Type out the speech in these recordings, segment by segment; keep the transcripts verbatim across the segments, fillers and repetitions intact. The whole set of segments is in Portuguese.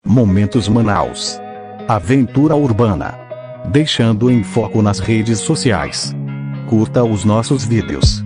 Momentos Manaus. Aventura urbana. Deixando em foco nas redes sociais. Curta os nossos vídeos.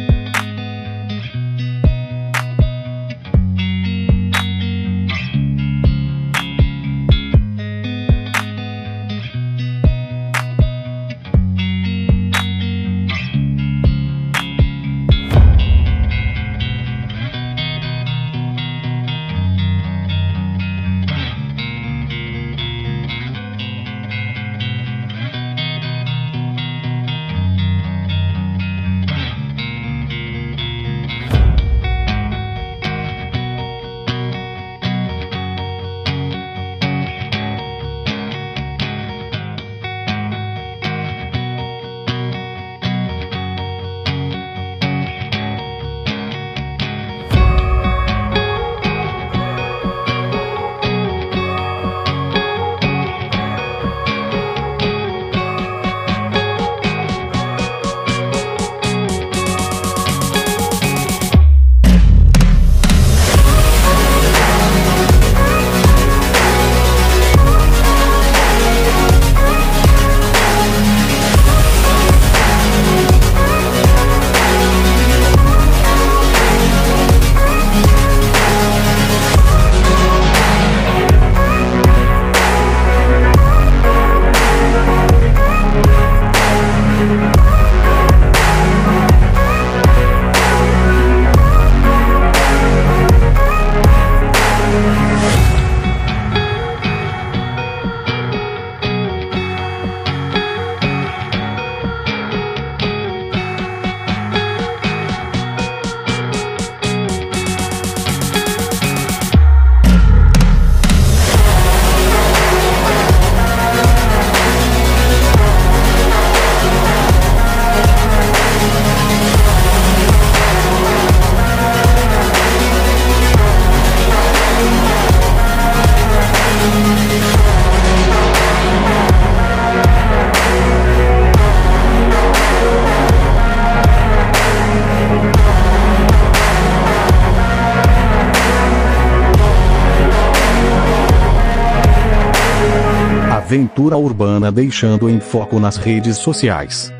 Aventura urbana deixando em foco nas redes sociais.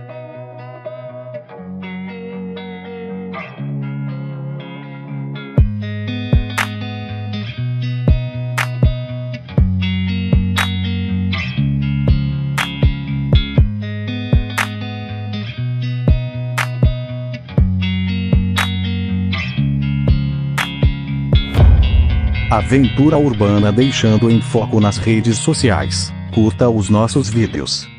Aventura urbana deixando em foco nas redes sociais. Curta os nossos vídeos.